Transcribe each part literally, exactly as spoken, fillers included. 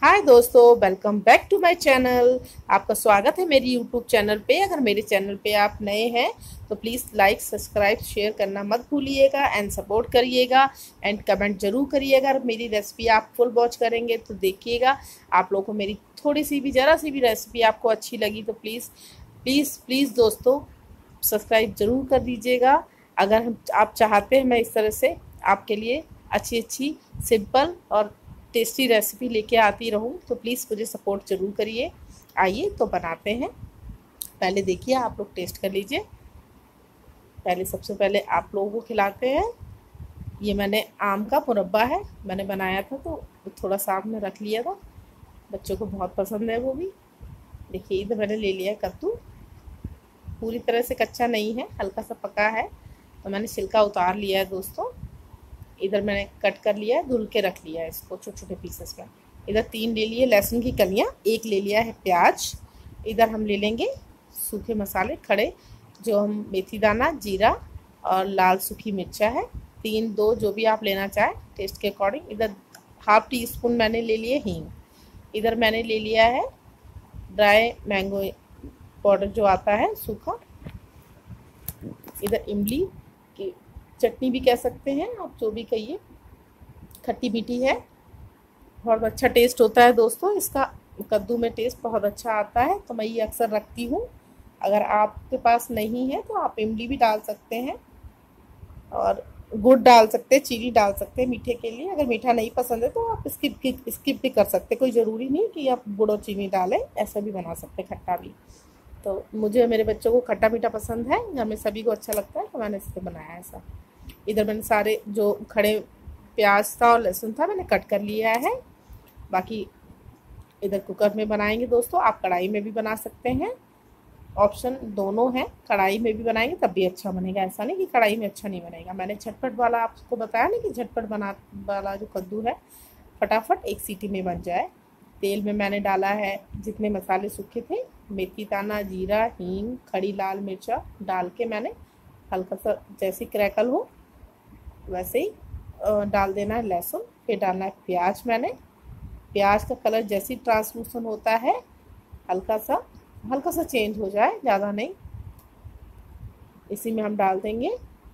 हाय दोस्तों, welcome back to my channel. आपका स्वागत है मेरी यूट्यूब चैनल पे। अगर मेरे चैनल पे आप नए हैं तो प्लीज़ लाइक सब्सक्राइब शेयर करना मत भूलिएगा एंड सपोर्ट करिएगा एंड कमेंट ज़रूर करिएगा। अगर मेरी रेसिपी आप फुल वॉच करेंगे तो देखिएगा आप लोगों को मेरी थोड़ी सी भी ज़रा सी भी रेसिपी आपको अच्छी लगी तो प्लीज़ प्लीज़ प्लीज़ दोस्तों सब्सक्राइब ज़रूर कर दीजिएगा। अगर हम आप चाहते हैं मैं इस तरह से आपके लिए अच्छी अच्छी सिंपल और टेस्टी रेसिपी लेके आती रहूं तो प्लीज़ मुझे सपोर्ट ज़रूर करिए। आइए तो बनाते हैं। पहले देखिए, आप लोग टेस्ट कर लीजिए। पहले सबसे पहले आप लोगों को खिलाते हैं। ये मैंने आम का मुरब्बा है, मैंने बनाया था तो थोड़ा सा आपने रख लिया था, बच्चों को बहुत पसंद है वो भी। देखिए इधर मैंने ले लिया कद्दू, पूरी तरह से कच्चा नहीं है, हल्का सा पका है तो मैंने छिलका उतार लिया है दोस्तों। इधर मैंने कट कर लिया है, धुल के रख लिया है इसको छोटे छोटे पीसेस में। इधर तीन ले लिए लहसुन की कलियां, एक ले लिया है प्याज। इधर हम ले लेंगे सूखे मसाले खड़े, जो हम मेथी दाना, जीरा और लाल सूखी मिर्चा है, तीन दो जो भी आप लेना चाहें टेस्ट के अकॉर्डिंग। इधर हाफ टी स्पून मैंने ले लिए हींग। इधर मैंने ले लिया है ड्राई मैंगो पाउडर जो आता है सूखा। इधर इमली की चटनी भी कह सकते हैं आप, जो भी कहिए, खट्टी मीठी है, बहुत अच्छा टेस्ट होता है दोस्तों इसका। कद्दू में टेस्ट बहुत अच्छा आता है तो मैं ये अक्सर रखती हूँ। अगर आपके पास नहीं है तो आप इमली भी डाल सकते हैं और गुड़ डाल सकते हैं, चीनी डाल सकते हैं मीठे के लिए। अगर मीठा नहीं पसंद है तो आप स्किप स्किप भी कर सकते हैं, कोई ज़रूरी नहीं कि आप गुड़ और चीनी डालें, ऐसा भी बना सकते हैं खट्टा भी। तो मुझे मेरे बच्चों को खट्टा मीठा पसंद है, हमें सभी को अच्छा लगता है तो मैंने इससे बनाया ऐसा। इधर मैंने सारे जो खड़े प्याज था और लहसुन था मैंने कट कर लिया है। बाकी इधर कुकर में बनाएंगे दोस्तों, आप कढ़ाई में भी बना सकते हैं, ऑप्शन दोनों हैं। कढ़ाई में भी बनाएंगे तब भी अच्छा बनेगा, ऐसा नहीं कि कढ़ाई में अच्छा नहीं बनेगा। मैंने झटपट वाला आपको बताया ना कि झटपट बना वाला जो कद्दू है फटाफट एक सीटी में बन जाए। तेल में मैंने डाला है जितने मसाले सूखे थे, मेथी दाना, जीरा, हींग, खड़ी लाल मिर्चा डाल के मैंने हल्का सा जैसे क्रैकल हो वैसे ही डाल देना है लहसुन। फिर डालना है प्याज। मैंने प्याज का कलर जैसे ही ट्रांसलूसन होता है, हल्का सा हल्का सा चेंज हो जाए, ज़्यादा नहीं, इसी में हम डाल देंगे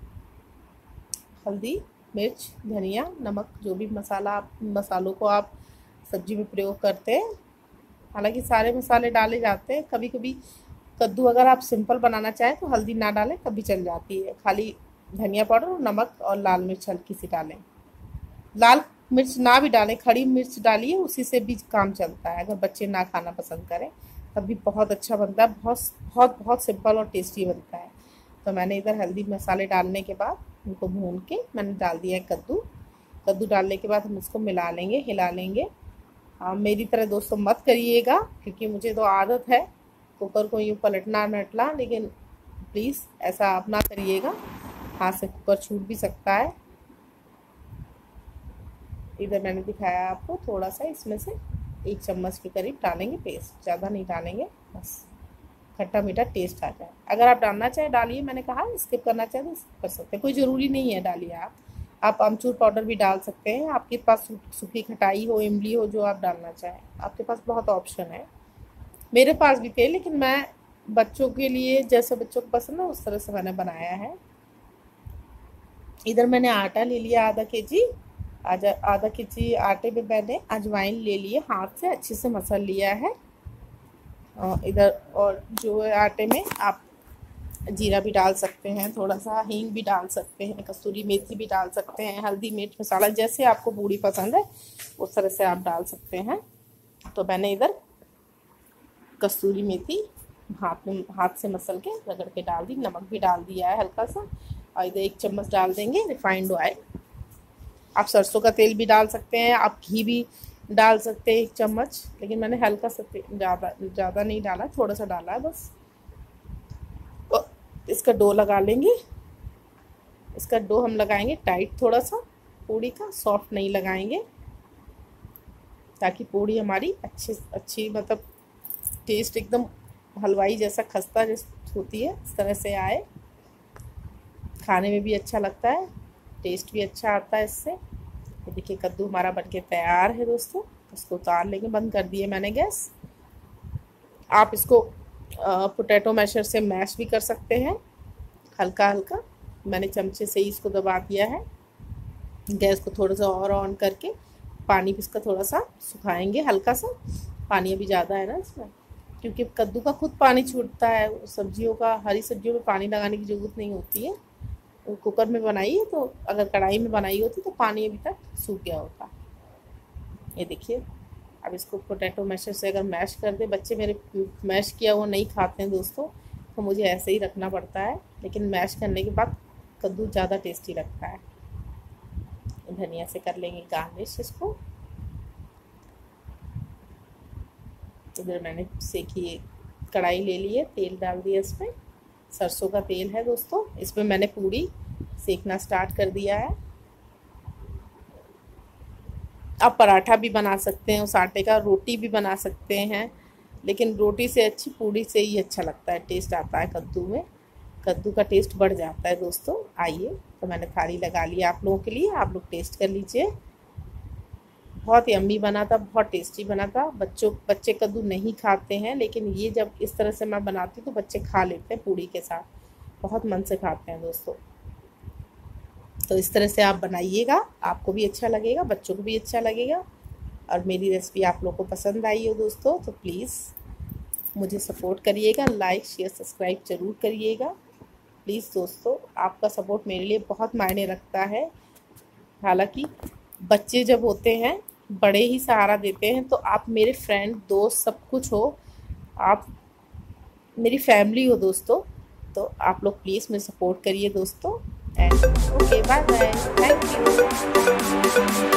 हल्दी, मिर्च, धनिया, नमक, जो भी मसाला आप मसालों को आप सब्जी में प्रयोग करते हैं। हालांकि सारे मसाले डाले जाते हैं, कभी कभी कद्दू अगर आप सिंपल बनाना चाहें तो हल्दी ना डालें तब भी चल जाती है, खाली धनिया पाउडर और नमक और लाल मिर्च हल्की सी डालें। लाल मिर्च ना भी डालें, खड़ी मिर्च डालिए, उसी से भी काम चलता है। अगर बच्चे ना खाना पसंद करें तब भी बहुत अच्छा बनता है, बहुत बहुत बहुत सिंपल और टेस्टी बनता है। तो मैंने इधर हल्दी मसाले डालने के बाद उनको भून के मैंने डाल दिया है कद्दू। कद्दू डालने के बाद हम इसको मिला लेंगे, हिला लेंगे। आ, मेरी तरह दोस्तों मत करिएगा, क्योंकि मुझे तो आदत है कुकर को यूँ पलटना नटना, लेकिन प्लीज़ ऐसा आप ना करिएगा, हाथ से कुकर छूट भी सकता है। इधर मैंने दिखाया आपको, थोड़ा सा इसमें से एक चम्मच के करीब डालेंगे पेस्ट, ज़्यादा नहीं डालेंगे, बस खट्टा मीठा टेस्ट आ जाए। अगर आप डालना चाहें डालिए, मैंने कहा स्किप करना चाहे तो स्किप कर सकते हैं, कोई ज़रूरी नहीं है डालिए। आप आप आमचूर पाउडर भी डाल सकते हैं, आपके पास सूखी खटाई हो, इमली हो, जो आप डालना चाहें, आपके पास बहुत ऑप्शन है। मेरे पास भी थे लेकिन मैं बच्चों के लिए, जैसे बच्चों को पसंद है उस तरह से मैंने बनाया है। इधर मैंने आटा ले लिया आधा के जी आधा आधा के जी आटे में मैंने अजवाइन ले लिए, हाथ से अच्छे से मसल लिया है। इधर और जो है आटे में आप जीरा भी डाल सकते हैं, थोड़ा सा हींग भी डाल सकते हैं, कसूरी मेथी भी डाल सकते हैं, हल्दी मिर्च मसाला जैसे आपको बूढ़ी पसंद है उस तरह से आप डाल सकते हैं। तो मैंने इधर कसूरी मेथी हाथ में हाथ से मसल के रगड़ के डाल दी, नमक भी डाल दिया है हल्का सा, और इधर एक चम्मच डाल देंगे रिफाइंड ऑयल। आप सरसों का तेल भी डाल सकते हैं, आप घी भी डाल सकते हैं एक चम्मच, लेकिन मैंने हल्का सा ज़्यादा ज़्यादा नहीं डाला, थोड़ा सा डाला है बस। और इसका डो लगा लेंगे। इसका डो हम लगाएंगे टाइट, थोड़ा सा पूड़ी का, सॉफ्ट नहीं लगाएंगे, ताकि पूड़ी हमारी अच्छी अच्छी मतलब टेस्ट एकदम हलवाई जैसा खस्ता जैसे होती है इस तरह से आए, खाने में भी अच्छा लगता है, टेस्ट भी अच्छा आता है इससे। ये देखिए कद्दू हमारा बनके तैयार है दोस्तों। इसको उतार लेंगे। बंद कर दिए मैंने गैस। आप इसको पोटैटो मैशर से मैश भी कर सकते हैं हल्का हल्का। मैंने चमचे से ही इसको दबा दिया है। गैस को थोड़ा सा और ऑन करके पानी भी इसका थोड़ा सा सुखाएंगे, हल्का सा। पानी अभी ज़्यादा है ना इसमें, क्योंकि कद्दू का खुद पानी छूटता है। सब्जियों का, हरी सब्जियों में पानी लगाने की ज़रूरत नहीं होती है। तो कुकर में बनाई है, तो अगर कढ़ाई में बनाई होती तो पानी अभी तक सूख गया होता। ये देखिए, अब इसको पोटैटो मैशर से अगर मैश कर दे, बच्चे मेरे मैश किया वो नहीं खाते हैं दोस्तों, तो मुझे ऐसे ही रखना पड़ता है। लेकिन मैश करने के बाद कद्दू ज़्यादा टेस्टी लगता है। धनिया से कर लेंगे गार्निश इसको। इधर मैंने सेकी कढ़ाई ले ली है, तेल डाल दिया इसमें। सरसों का तेल है दोस्तों। इसमें मैंने पूरी सेकना स्टार्ट कर दिया है। आप पराठा भी बना सकते हैं उस आटे का, रोटी भी बना सकते हैं, लेकिन रोटी से अच्छी पूड़ी से ही अच्छा लगता है, टेस्ट आता है कद्दू में। कद्दू का टेस्ट बढ़ जाता है दोस्तों। आइए, तो मैंने थाली लगा लिया आप लोगों के लिए, आप लोग टेस्ट कर लीजिए। बहुत यम्मी बना था, बहुत टेस्टी बना था। बच्चों बच्चे कद्दू नहीं खाते हैं, लेकिन ये जब इस तरह से मैं बनाती हूँ तो बच्चे खा लेते हैं पूड़ी के साथ, बहुत मन से खाते हैं दोस्तों। तो इस तरह से आप बनाइएगा, आपको भी अच्छा लगेगा, बच्चों को भी अच्छा लगेगा। और मेरी रेसिपी आप लोग को पसंद आई हो दोस्तों, तो प्लीज़ मुझे सपोर्ट करिएगा, लाइक शेयर सब्सक्राइब ज़रूर करिएगा प्लीज़ दोस्तों। आपका सपोर्ट मेरे लिए बहुत मायने रखता है। हालांकि बच्चे जब होते हैं बड़े ही सहारा देते हैं, तो आप मेरे फ्रेंड दोस्त सब कुछ हो, आप मेरी फैमिली हो दोस्तों। तो आप लोग प्लीज़ मुझे सपोर्ट करिए दोस्तों। And okay, bye bye, thank you.